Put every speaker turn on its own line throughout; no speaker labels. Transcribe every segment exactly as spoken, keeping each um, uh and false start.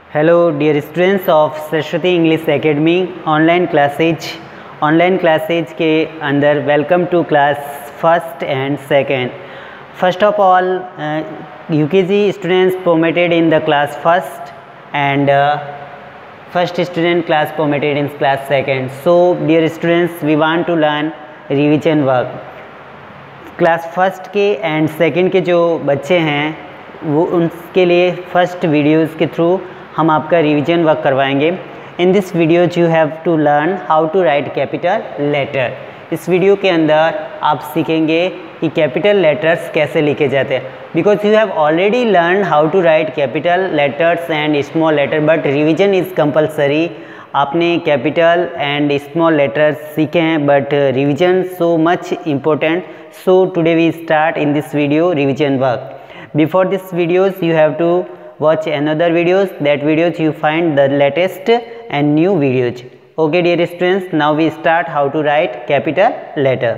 Hello dear students of Saraswati English Academy online classes online classes के अंदर welcome to class first and second. First of all UKG students promoted in the class first and uh, first student class promoted in class second. So dear students, we want to learn revision work. Class first के and second के जो बच्चे हैं वो उनके लिए first videos के through हम आपका रिवीजन वर्क करवाएंगे. In this video you have to learn how to write capital letter. इस वीडियो के अंदर आप सीखेंगे कि कैपिटल लेटर्स कैसे लिखे जाते हैं. Because you have already learn how to write capital letters and small letter, but revision is compulsory. आपने कैपिटल एंड स्मॉल लेटर्स सीखे हैं but revision so much important. So today we start in this video revision work. Before this videos you have to watch another videos. That videos you find the latest and new videos. Okay dear students, now we start how to write capital letter.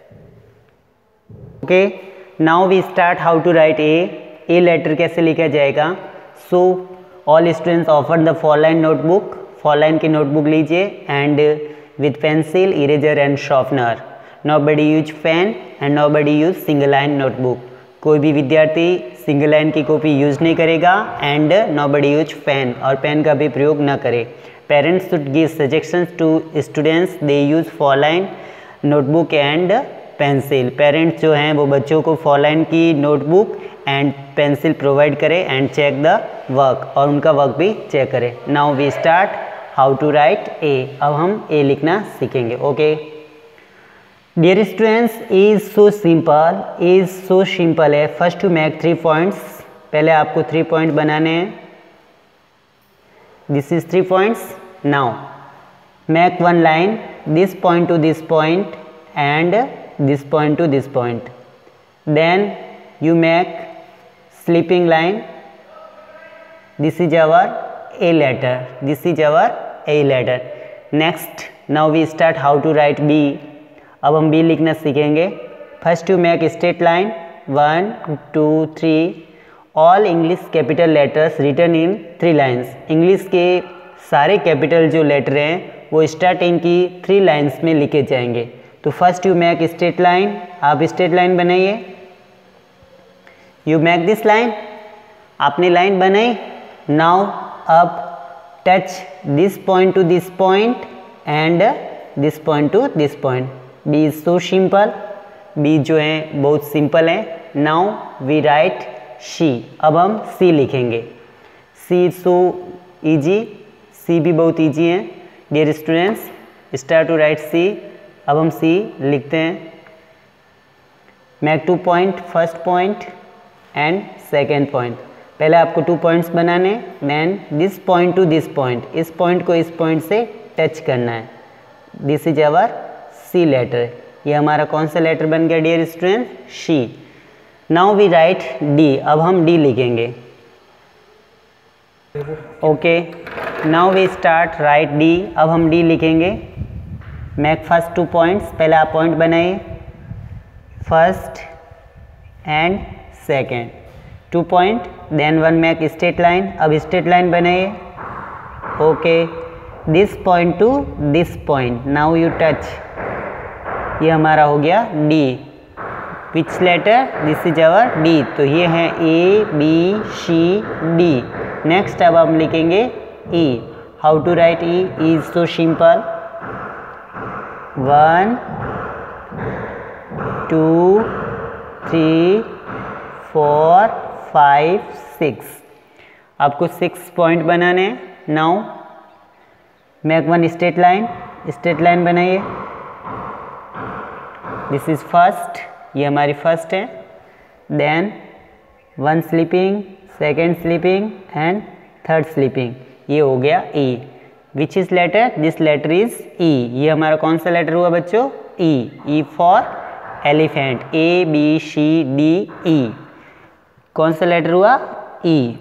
Okay, now we start how to write A. A letter कैसे लिखा जाएगा. So all students offer the four line notebook. four line की notebook लीजिए and with pencil, eraser and sharpener. Nobody use pen and nobody use single line notebook. कोई भी विद्यार्थी single line की copy use नहीं करेगा एंड नोबडी यूज पेन, और pen का भी प्रयोग न करे. Parents should give suggestions to students they use four line notebook and pencil. Parents जो हैं वो बच्चों को फोर लाइन की नोटबुक एंड पेंसिल प्रोवाइड करें एंड चेक द वर्क, और उनका वर्क भी चेक करें. Now we start how to write A. अब हम ए लिखना सीखेंगे. Okay dear students, is so simple. Is so simple है. First to make three points. पहले आपको थ्री पॉइंट बनाने हैं. This is three points. Now make one line, this point to this point and this point to this point. Then you make sleeping line. This is our A letter. This is our A letter. Next now we start how to write B. अब हम B लिखना सीखेंगे. First to make straight line, one two three. All English capital letters written in three lines. English के सारे capital जो letter हैं वो starting की थ्री लाइन्स में लिखे जाएंगे. तो first you make straight line. आप स्ट्रेट लाइन बनाइए. You make this line. आपने लाइन बनाई. नाउ अब touch this point to this point and this point to this point. B is so simple. B जो है बहुत सिंपल है. Now we write C. अब हम सी लिखेंगे. सी इज सो ईजी. सी भी बहुत ईजी है. Dear students, start to write C. अब हम सी लिखते हैं. Make two point, first point and second point. पहले आपको टू पॉइंट्स बनाने. Then this point to this point. इस पॉइंट को इस पॉइंट से टच करना है. This is our C letter. ये हमारा कौन सा लेटर बन गया dear student? C. Now we write D. अब हम डी लिखेंगे. Okay, now we start right D. अब हम डी लिखेंगे. Make first two points. पहले आप पॉइंट बनाइए. First and second two point. Then one make straight line. अब स्ट्रेट लाइन बनाइए. Okay, this point to this point. Now you touch. ये हमारा हो गया D. Which letter? This is our D. तो ये है A B C D. Next अब हम लिखेंगे E. How to write E? E is so simple. One two three four five six. आपको सिक्स पॉइंट बनाने हैं. Now make one straight line. Straight line बनाइए. This is first. ये हमारी first है. Then one sleeping, second sleeping and third sleeping. ये हो गया E. Which is letter? This letter is E. ये हमारा कौन सा लेटर हुआ बच्चों? E. E for elephant. A B C D E. कौन सा लेटर हुआ? E.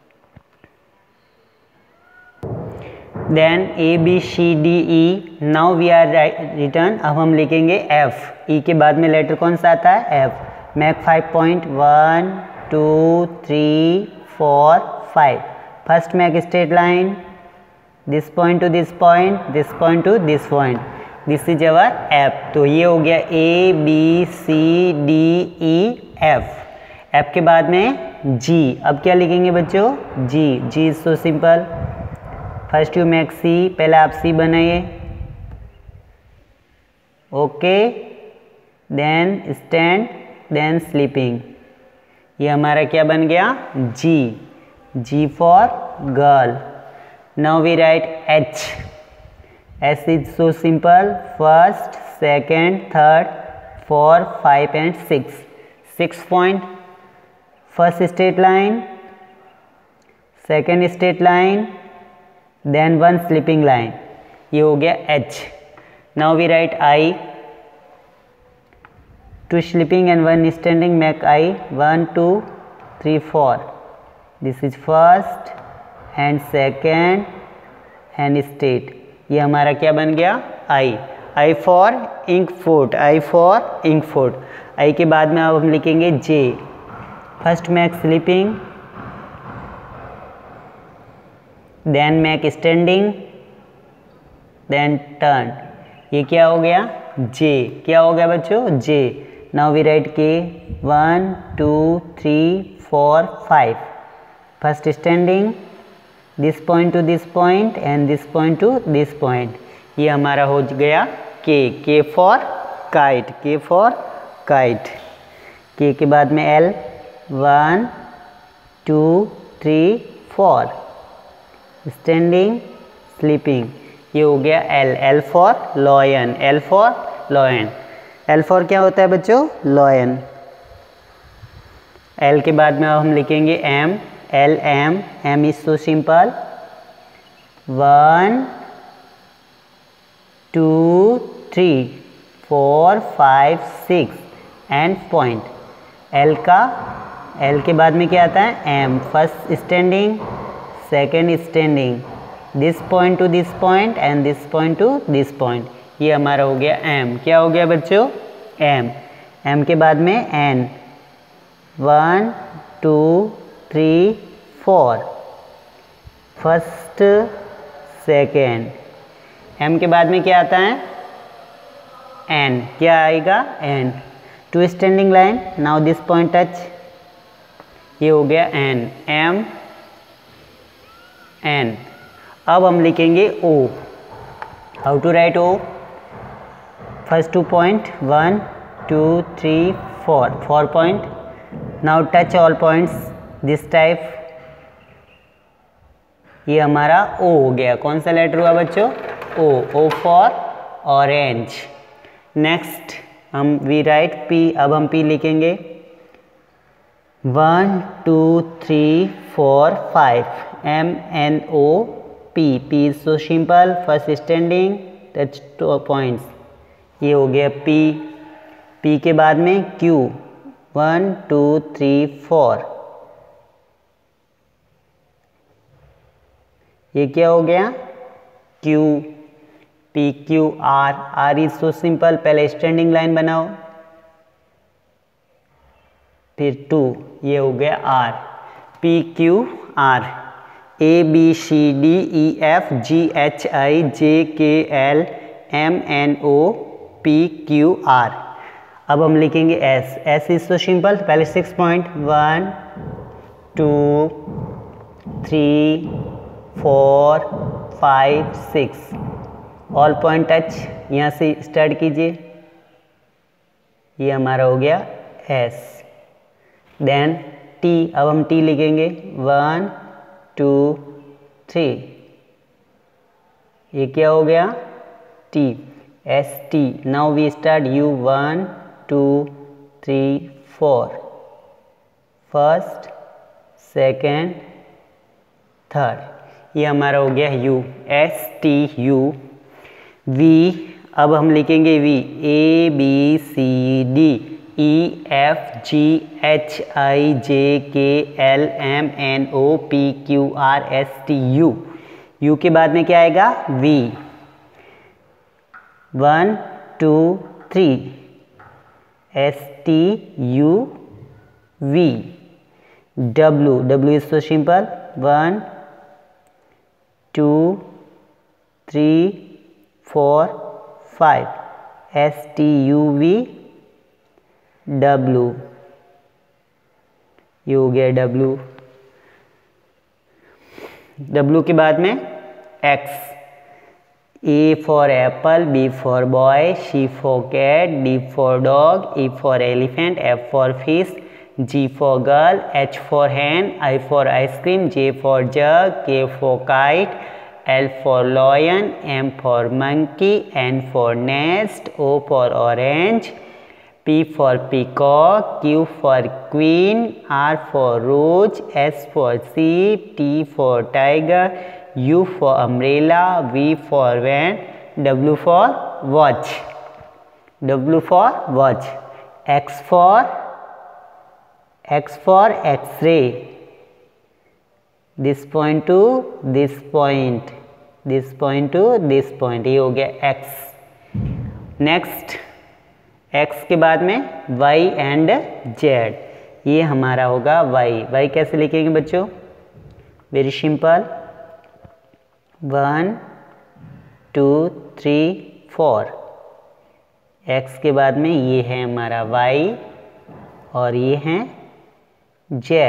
Then A B C D E. Now we are return. अब हम लिखेंगे एफ. ई के बाद में लेटर कौन सा आता है? F. Make five point. One two three four five. First make straight line, this point to this point, this point to this point, this is our F. तो ये हो गया A B C D E F. F के बाद में G. अब क्या लिखेंगे बच्चों? G. G is so simple. First you make C, पहले आप सी बनाइए, okay, then stand, then sleeping. ये हमारा क्या बन गया? G. G for girl. Now we write H. H is so simple. First, second, third, four, five and six. Six point. First straight line, second straight line, then one sleeping line. ये हो गया H. Now we write I. Two sleeping and one standing make I. One, two, three, four. This is first and second and straight. ये हमारा क्या बन गया? I. I for ink foot. I for ink foot. I के बाद में अब हम लिखेंगे J. First make sleeping, then make standing, then turn. ये क्या हो गया? J. क्या हो गया बच्चों? J. Now we write K. One, two, three, four, five. First standing, this point to this point and this point to this point. ये हमारा हो गया K. K for kite. K for kite. K के बाद में L. One, two, three, four. Standing, sleeping. ये हो गया L. L for lion. L for lion. L for क्या होता है बच्चों? लॉयन। एल के बाद में अब हम लिखेंगे M. L M. M is so simple. One, two, three, four, five, six and point. L का एल के बाद में क्या आता है? M. First standing, second standing, this point to this point and this point to this point. ये हमारा हो गया एम। क्या हो गया बच्चों? एम। एम के बाद में N. One, two, three, four. First, second. एम के बाद में क्या आता है? एन। क्या आएगा? N. Two standing line. Now this point touch. ये हो गया एन। M N. अब हम लिखेंगे O. How to write O? First two point, one, two, three, four. Four point. Now touch all points. This type. ये हमारा O हो गया। कौन सा लेटर हुआ बच्चों? O. O for orange. Next हम we write P. अब हम P लिखेंगे। One, two, three, four, five. M N O P. P is so simple. First standing, touch two points. ये हो गया P. P के बाद में Q. One, two, three, four. ये क्या हो गया? Q. P Q R. R is so simple. पहले स्टैंडिंग लाइन बनाओ, फिर टू। ये हो गया R. P Q R. A B C D E F G H I J K L M N O P Q R. अब हम लिखेंगे S. S is so simple. पहले six point. One, two, three, four, five, six. All point touch. यहाँ से start कीजिए। ये हमारा हो गया S. Then T. अब हम T लिखेंगे। One, two, three. ये क्या हो गया? T. S T. Now we start U. One, two, three, four. First, second, third. ये हमारा हो गया U. S T U. V. अब हम लिखेंगे V. A B C D E F G H I J K L M N O P Q R S T U. U के बाद में क्या आएगा? V. One, two, three. S T U V. W. W is so simple. One, two three four five, S T U V W, ये हो गया W. W के बाद में X, A for apple, B for boy, C for cat, D for dog, E for elephant, F for fish, G for girl, H for hen, I for ice cream, J for jug, K for kite, L for lion, M for monkey, N for nest, O for orange, P for peacock, Q for queen, R for rose, S for sheep, T for tiger, U for umbrella, V for van, W for watch, W for watch, X for X for X-ray, this point to this point, this point to this point, ये हो गया X। Next x के बाद में y and z, ये हमारा होगा y। y कैसे लिखेंगे बच्चों? Very simple, one two three four. x के बाद में ये है हमारा y और ये है z।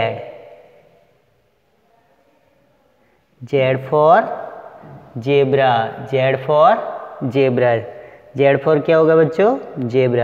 z for zebra, z for zebra, Z for क्या होगा बच्चों? जेब्रा।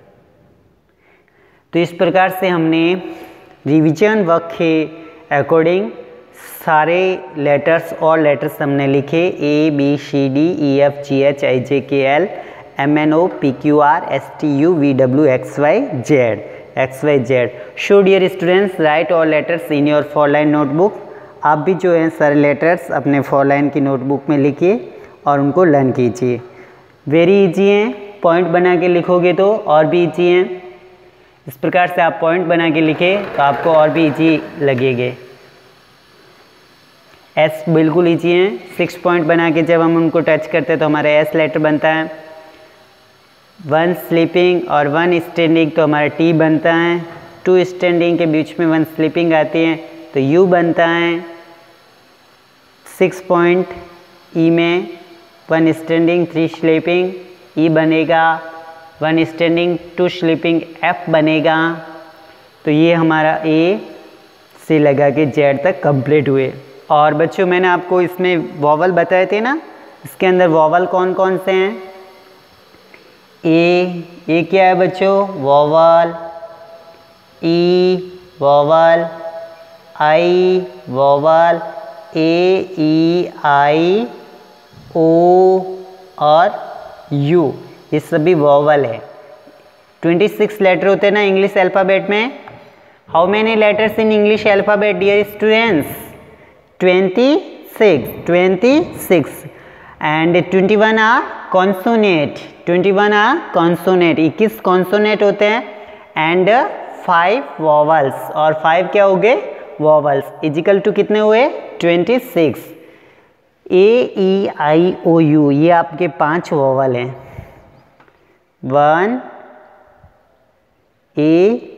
तो इस प्रकार से हमने रिवीजन वर्क के अकॉर्डिंग सारे लेटर्स और लेटर्स हमने लिखे, A B C D E F G H I J K L M N O P Q R S T U V W X Y Z, X Y Z. So dear students, write all letters in your four line notebook. आप भी जो है सारे letters अपने four line की notebook में लिखिए और उनको लर्न कीजिए। वेरी इजी हैं, पॉइंट बना के लिखोगे तो और भी इजी हैं। इस प्रकार से आप पॉइंट बना के लिखे तो आपको और भी इजी लगेंगे। एस बिल्कुल इजी हैं, सिक्स पॉइंट बना के जब हम उनको टच करते हैं तो हमारा एस लेटर बनता है। वन स्लीपिंग और वन स्टैंडिंग तो हमारा टी बनता है। टू स्टैंडिंग के बीच में वन स्लीपिंग आती है तो यू बनता है। सिक्स पॉइंट ई में one standing three sleeping E बनेगा, one standing two sleeping F बनेगा। तो ये हमारा ए से लगा के जेड तक कंप्लीट हुए। और बच्चों मैंने आपको इसमें वॉवल बताए थे ना, इसके अंदर वॉवल कौन कौन से हैं? ए, ए क्या है बच्चों? Vowel. E vowel, I vowel, A E I O और यू, ये सभी वॉवल है। ट्वेंटी सिक्स लेटर होते हैं ना इंग्लिश अल्फ़ाबेट में। How many letters in English alphabet dear students? Twenty six, twenty six and twenty one are consonant, twenty one are consonant, इक्कीस consonant होते हैं एंड फाइव वॉवल्स, और five क्या हो गए? वॉवल्स। इजिकल टू कितने हुए? Twenty six. A E I O U, ये आपके पांच वॉवल हैं। One, A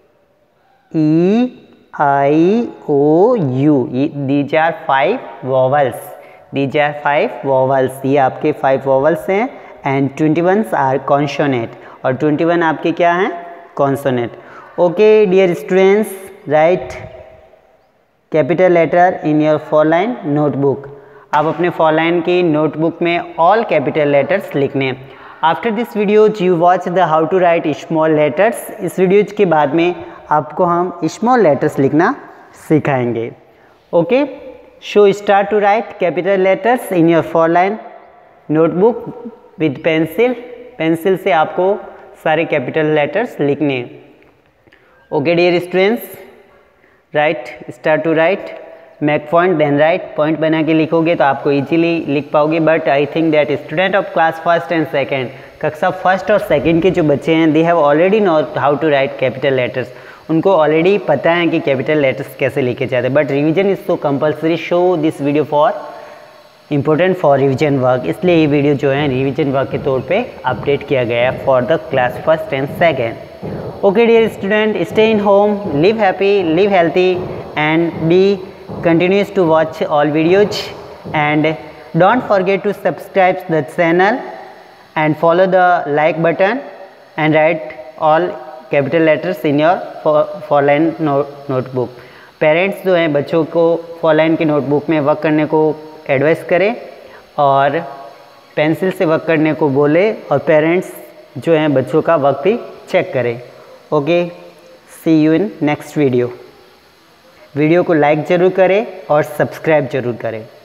E I O U, these are five vowels, these are five vowels, ये आपके फाइव वॉवल्स हैं and twenty one are consonant, और ट्वेंटी वन आपके क्या हैं? Consonant. Okay dear students, write capital letter in your four line notebook. आप अपने four line की नोटबुक में ऑल कैपिटल लेटर्स लिखने हैं। After this video you watch the how to write small letters. इस वीडियो के बाद में आपको हम स्मॉल लेटर्स लिखना सिखाएंगे। Okay, so start to write capital letters in your four line notebook with pencil. Pencil से आपको सारे कैपिटल लेटर्स लिखने हैं। Okay dear students, write, start to write, make point then write. Point बना के लिखोगे तो आपको इजीली लिख पाओगे, but I think that student of class first and second, कक्षा फर्स्ट और सेकंड के जो बच्चे हैं, they have already know how to write capital letters. उनको ऑलरेडी पता है कि कैपिटल लेटर्स कैसे लिखे जाते हैं, but revision is so compulsory. So this video for important for revision work, इसलिए ये वीडियो जो है रिवीजन वर्क के तौर पे अपडेट किया गया है for the class first and second. Okay dear student, stay in home, live happy, live healthy and be continues to watch all videos and don't forget to subscribe the channel and follow the like button and write all capital letters in your four line notebook. Parents जो हैं बच्चों को four line की notebook में work करने को advice करें और पेंसिल से वर्क करने को बोले, और पेरेंट्स जो हैं बच्चों का वर्क भी चेक करें. Okay, see you in next video. Video को लाइक ज़रूर करें और सब्सक्राइब ज़रूर करें.